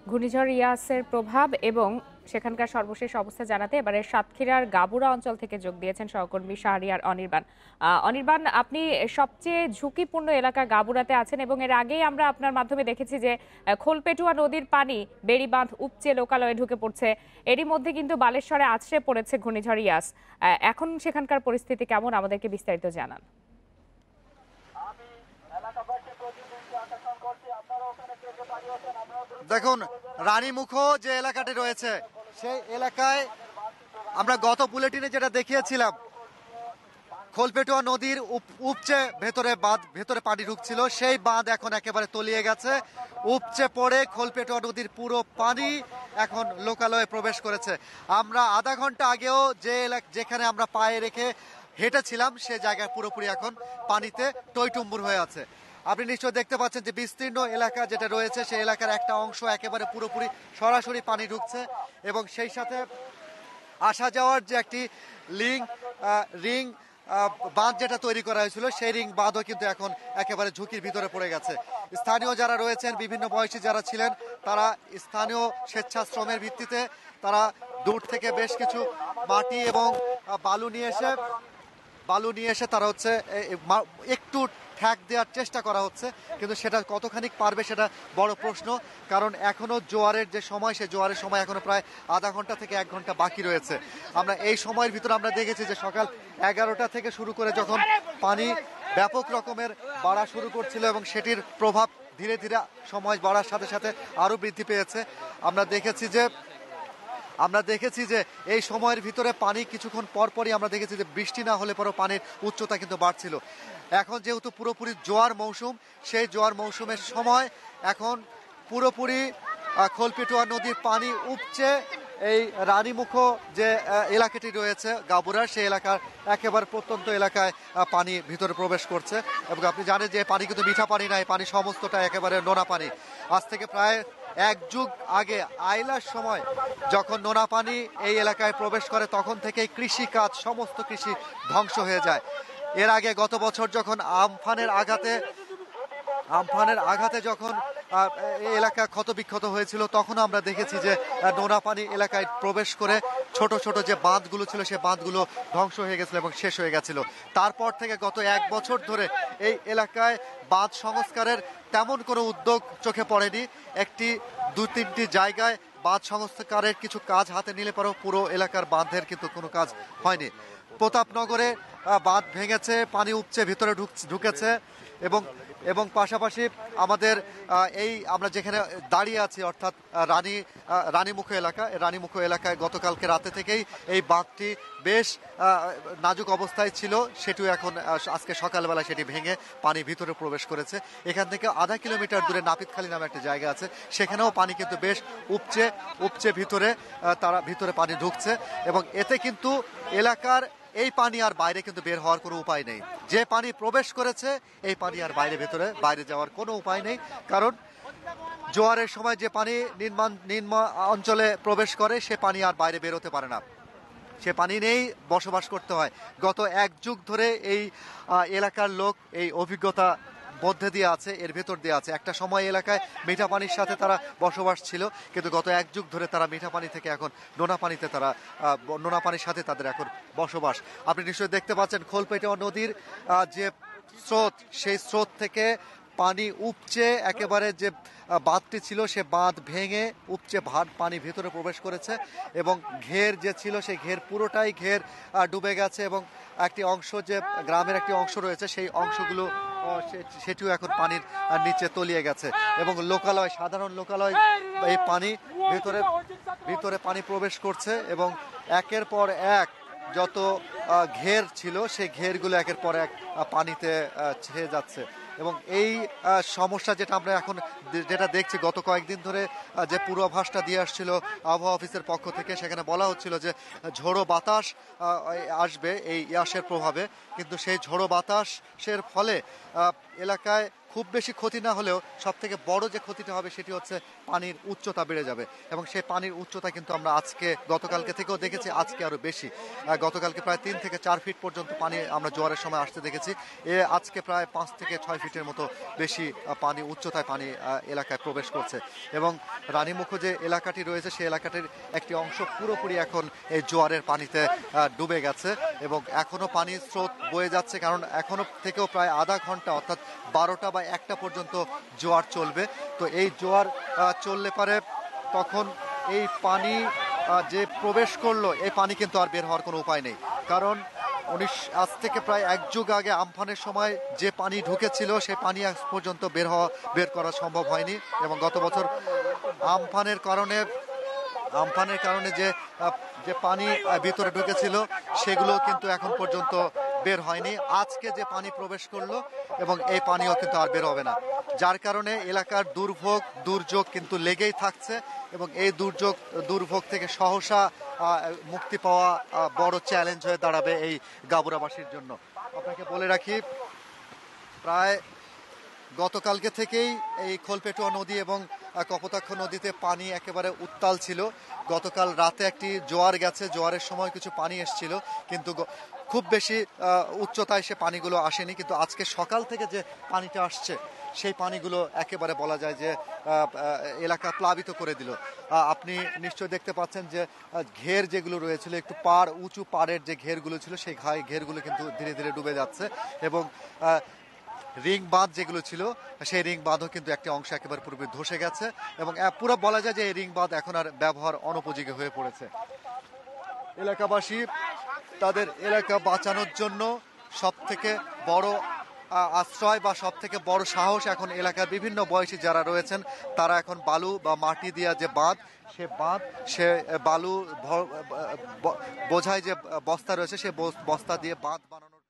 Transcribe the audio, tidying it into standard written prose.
ঘূর্ণিঝড় ইয়াসের প্রভাব এবং সেখানকার সর্বশেষ অবস্থা জানাতে এবারে সাতক্ষীরার গাবুরা অঞ্চল থেকে যোগ দিয়েছেন সহকর্মী শাহরিয়ার অনির্বাণ। অনির্বাণ, আপনি সবচেয়ে ঝুঁকিপূর্ণ এলাকা গাবুরাতে আছেন এবং এর আগেই আমরা আপনার মাধ্যমে দেখেছি যে খোলপেটুয়া নদীর পানি বেড়ি বাঁধ উপচে লোকালয়ে ঢুকে পড়ছে। এরই মধ্যে কিন্তু বালেশ্বরে আছড়ে পড়েছে ঘূর্ণিঝড় ইয়াস। এখন সেখানকার পরিস্থিতি কেমন, আমাদেরকে বিস্তারিত জানান। দেখুন, রানীমুখ যে এলাকাটি রয়েছে সেই এলাকায় আমরা গত বুলেটিনে যেটা দেখিয়েছিলাম, খোলপেটুয়া নদীর উপচে ভেতরে পানি ঢুকছিল, সেই বাঁধ এখন একেবারে তলিয়ে গেছে। উপচে পড়ে খোলপেটুয়া নদীর পুরো পানি এখন লোকালয়ে প্রবেশ করেছে। আমরা আধা ঘন্টা আগেও যেখানে আমরা পায়ে রেখে হেঁটেছিলাম সে জায়গায় পুরোপুরি এখন পানিতে টইটুম্বুর হয়ে আছে। আপনি নিশ্চয়ই দেখতে পাচ্ছেন যে বিস্তীর্ণ এলাকা যেটা রয়েছে সেই এলাকার একটা অংশ একেবারে পুরোপুরি সরাসরি পানি ঢুকছে এবং সেই সাথে আসা যাওয়ার যে একটি রিং বাঁধ যেটা তৈরি করা হয়েছিল সেই রিং বাঁধও কিন্তু এখন একেবারে ঝুঁকির ভিতরে পড়ে গেছে। স্থানীয় যারা রয়েছেন, বিভিন্ন বয়সী যারা ছিলেন, তারা স্থানীয় স্বেচ্ছাশ্রমের ভিত্তিতে তারা দূর থেকে বেশ কিছু মাটি এবং বালু নিয়ে এসে তারা হচ্ছে একটু ঠ্যাক দেওয়ার চেষ্টা করা হচ্ছে, কিন্তু সেটা কতখানি পারবে সেটা বড় প্রশ্ন। কারণ এখনো জোয়ারের যে সময়, সে জোয়ারের সময় এখনো প্রায় আধা ঘন্টা থেকে 1 ঘন্টা বাকি রয়েছে। আমরা এই সময়ের ভিতরে আমরা দেখেছি যে সকাল 11টা থেকে শুরু করে যখন পানি ব্যাপক রকমের বাড়া শুরু করছিল এবং সেটির প্রভাব ধীরে ধীরে সময় বাড়ার সাথে সাথে আরো বৃদ্ধি পেয়েছে। আমরা দেখেছি যে এই সময়ের ভিতরে পানি কিছুক্ষণ পরপরই আমরা দেখেছি যে বৃষ্টি না হলে পরেও পানির উচ্চতা কিন্তু বাড়ছিল। এখন যেহেতু পুরোপুরি জোয়ার মৌসুম, সেই জোয়ার মৌসুমের সময় এখন পুরোপুরি খোলপেটুয়া নদীর পানি উপচে এই রানীমুখ যে এলাকাটি রয়েছে গাবুরার, সেই এলাকার একেবারে প্রত্যন্ত এলাকায় পানি ভিতরে প্রবেশ করছে। এবং আপনি জানেন যে পানি কিন্তু মিঠা পানি নাই, পানি সমস্তটা একেবারে নোনা পানি। আজ থেকে প্রায় 1 যুগ আগে আইলার সময় যখন নোনা পানি এই এলাকায় প্রবেশ করে, তখন থেকেই কৃষিকাজ, সমস্ত কৃষি ধ্বংস হয়ে যায়। এর আগে গত বছর যখন আমফানের আঘাতে যখন এই এলাকা ক্ষতবিক্ষত হয়েছিল, তখন আমরা দেখেছি যে নোনা পানি এলাকায় প্রবেশ করে ছোট ছোট যে বাঁধগুলো ছিল সেই বাঁধগুলো ধ্বংস হয়ে গেছিল এবং শেষ হয়ে গেছিল। তারপর থেকে গত 1 বছর ধরে এই এলাকায় বাঁধ সংস্কারের তেমন কোনো উদ্যোগ চোখে পড়েনি। 2-3টি জায়গায় বাঁধ সংস্কারের কিছু কাজ হাতে নিলে পরেও পুরো এলাকার বাঁধের কিন্তু কোনো কাজ হয়নি। প্রতাপনগরে বাঁধ ভেঙেছে, পানি উপচে ভিতরে ঢুকেছে এবং পাশাপাশি আমাদের আমরা যেখানে দাঁড়িয়ে আছি অর্থাৎ রানীমুখ এলাকায় গতকালকে রাতে থেকেই এই বাঁধটি বেশ নাজুক অবস্থায় ছিল, সেটিও এখন আজকে সকালবেলা সেটি ভেঙে পানি ভিতরে প্রবেশ করেছে। এখান থেকে আধা কিলোমিটার দূরে নাপিতখালী নামে একটা জায়গা আছে, সেখানেও পানি কিন্তু বেশ উপচে ভিতরে পানি ঢুকছে এবং এতে কিন্তু এলাকার এই পানি আর বাইরে কিন্তু বের হওয়ার কোনো উপায় নেই। যে পানি প্রবেশ করেছে এই পানি আর বাইরে যাওয়ার কোনো উপায় নেই, কারণ জোয়ারের সময় যে পানি নিম্ন অঞ্চলে প্রবেশ করে সে পানি আর বাইরে বেরোতে পারে না, সে পানি নেই, বসবাস করতে হয়। গত 1 যুগ ধরে এই এলাকার লোক এই অভিজ্ঞতা মধ্যে দিয়ে আছে, এর ভেতর দিয়ে আছে। একটা সময় এলাকায় মিঠা পানির সাথে তারা বসবাস ছিল, কিন্তু গত 1 যুগ ধরে তারা মিঠা পানি থেকে এখন নোনা পানির সাথে তাদের এখন বসবাস। আপনি নিশ্চয়ই দেখতে পাচ্ছেন খোলপেটুয়া নদীর যে স্রোত, সেই স্রোত থেকে পানি উপচে একেবারে যে বাঁধটি ছিল সে বাঁধ ভেঙে উপচে পানি ভেতরে প্রবেশ করেছে এবং ঘের যে ছিল সেই পুরোটাই ডুবে গেছে এবং একটি অংশ, যে গ্রামের একটি অংশ রয়েছে, সেই অংশগুলো সেটিও এখন পানির নিচে তলিয়ে গেছে এবং সাধারণ লোকালয় এই পানি ভিতরে পানি প্রবেশ করছে এবং একের পর এক যত ঘের ছিল সেই ঘেরগুলো একের পর এক পানিতে ছেয়ে যাচ্ছে। এবং এই সমস্যা আমরা যেটা দেখছি গত কয়েকদিন ধরে, যে পূর্বাভাসটা দিয়ে আসছিল আবহাওয়া অফিসের পক্ষ থেকে, সেখানে বলা হচ্ছিল যে ঝোড়ো বাতাস আসবে এই ইয়াসের প্রভাবে, কিন্তু সেই ঝোড়ো বাতাসের ফলে এলাকায় খুব বেশি ক্ষতি না হলেও সব থেকে বড় যে ক্ষতিটা হবে সেটি হচ্ছে পানির উচ্চতা বেড়ে যাবে, এবং সেই পানির উচ্চতা কিন্তু আমরা গতকালকে থেকেও দেখেছি, আজকে আরো বেশি। গতকালকে প্রায় 3 থেকে 4 ফিট পর্যন্ত পানি আমরা জোয়ারের সময় আসতে দেখেছি। আজকে প্রায় 5 থেকে 6 ফিটের মতো বেশি পানি উচ্চতায় পানি এলাকায় প্রবেশ করছে, এবং রানীমুখো যে এলাকাটি রয়েছে সেই এলাকাটির একটি অংশ পুরোপুরি এখন এই জোয়ারের পানিতে ডুবে গেছে, এবং এখনো পানির স্রোত বয়ে যাচ্ছে, কারণ এখনো থেকেও প্রায় আধা ঘন্টা অর্থাৎ 12টা বা 1টা পর্যন্ত জোয়ার চলবে। তো এই জোয়ার চললে পারে তখন এই পানি যে প্রবেশ করলো, এই পানি কিন্তু আর বের হওয়ার কোনো উপায় নেই, কারণ আজ থেকে প্রায় 1 যুগ আগে আমফানের সময় যে পানি ঢুকেছিল সেই পানি আজ পর্যন্ত বের করা সম্ভব হয়নি, এবং গত বছর আমফানের কারণে যে পানি ভিতরে ঢুকেছিল সেগুলো কিন্তু এখন পর্যন্ত বের হয়নি। আজকে যে পানি প্রবেশ করলো, এবং এই পানিও কিন্তু আর বের হবে না, যার কারণে এলাকার দুর্যোগ কিন্তু লেগেই থাকছে, এবং এই দুর্ভোগ থেকে সহসা মুক্তি পাওয়া বড় চ্যালেঞ্জ হয়ে দাঁড়াবে এই গাবুরাবাসীর জন্য। আপনাকে বলে রাখি, প্রায় গতকালকে থেকেই এই খোলপেটুয়া নদী এবং কপোতাক্ষ নদীতে পানি একেবারে উত্তাল ছিল। গতকাল রাতে একটি জোয়ার গেছে, জোয়ারের সময় কিছু পানি এসেছিল, কিন্তু খুব বেশি উচ্চতায় সে পানিগুলো আসেনি, কিন্তু আজকে সকাল থেকে যে পানিটা আসছে সেই পানিগুলো একেবারে বলা যায় যে এলাকা প্লাবিত করে দিল। আপনি নিশ্চয় দেখতে পাচ্ছেন যে ঘের যেগুলো রয়েছিল, একটু উঁচু পাড়ের যে ঘেরগুলো ছিল সেই ঘেরগুলো কিন্তু ধীরে ধীরে ডুবে যাচ্ছে, এবং রিং বাঁধ যেগুলো ছিল সেই রিং বাঁধও কিন্তু একটা অংশ একেবারে পুরোপুরি ধসে গেছে, এবং পুরো বলা যায় যে এই রিং বাঁধ এখন আর ব্যবহার অনুপযোগী হয়ে পড়েছে। এলাকাবাসী তাদের এলাকা বাঁচানোর জন্য সব থেকে বড় আশ্রয় বা সব থেকে বড় সাহস এখন এলাকার বিভিন্ন বয়সী যারা রয়েছেন তারা এখন বালু বা মাটি দিয়া যে সে বালু বোঝাই যে বস্তা রয়েছে সে বস্তা দিয়ে বাঁধ বানানোর